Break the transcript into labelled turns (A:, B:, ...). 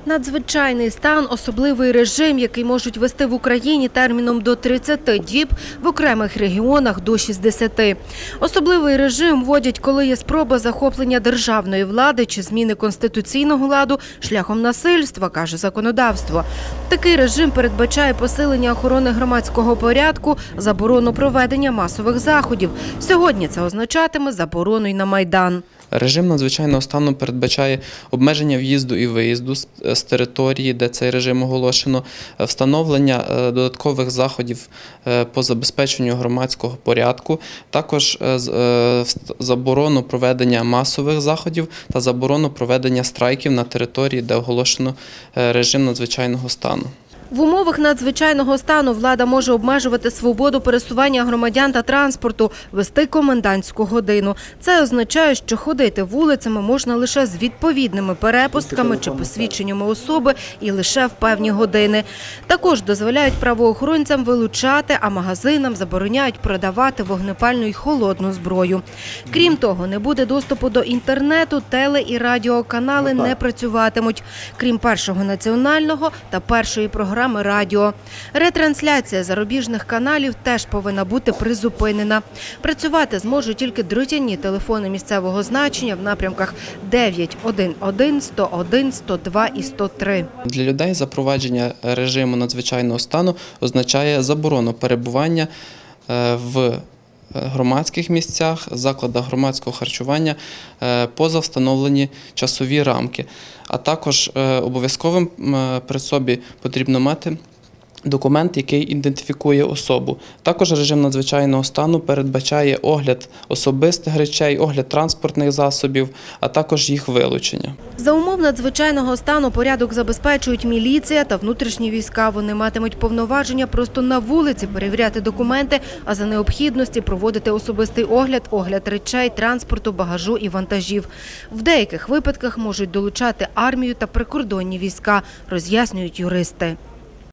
A: Надзвичайний стан – особливий режим, який можуть ввести в Україні терміном до 30 діб, в окремих регіонах – до 60. Особливий режим вводять, коли є спроба захоплення державної влади чи зміни конституційного ладу шляхом насильства, каже законодавство. Такий режим передбачає посилення охорони громадського порядку, заборону проведення масових заходів. Сьогодні це означатиме заборону й на Майдан.
B: Режим надзвичайного стану передбачає обмеження в'їзду і виїзду з території, де цей режим оголошено, встановлення додаткових заходів по забезпеченню громадського порядку, також заборону проведення масових заходів та заборону проведення страйків на території, де оголошено режим надзвичайного стану.
A: В умовах надзвичайного стану влада може обмежувати свободу пересування громадян та транспорту, вести комендантську годину. Це означає, що ходити вулицями можна лише з відповідними перепустками чи посвідченнями особи і лише в певні години. Також дозволяють правоохоронцям вилучати, а магазинам забороняють продавати вогнепальну й холодну зброю. Крім того, не буде доступу до інтернету, теле- і радіоканали не працюватимуть, крім Першого національного та Першої програми радіо. Ретрансляція зарубіжних каналів теж повинна бути призупинена. Працювати зможуть тільки дротяні телефони місцевого значення в напрямках 911, 101, 102 і 103.
B: Для людей запровадження режиму надзвичайного стану означає заборону перебування в громадських місцях, закладах громадського харчування поза встановлені часові рамки. А також обов'язковим при собі потрібно мати документ, який ідентифікує особу. Також режим надзвичайного стану передбачає огляд особистих речей, огляд транспортних засобів, а також їх вилучення.
A: За умов надзвичайного стану порядок забезпечують міліція та внутрішні війська. Вони матимуть повноваження просто на вулиці перевіряти документи, а за необхідності проводити особистий огляд речей, транспорту, багажу і вантажів. В деяких випадках можуть долучати армію та прикордонні війська, роз'яснюють юристи.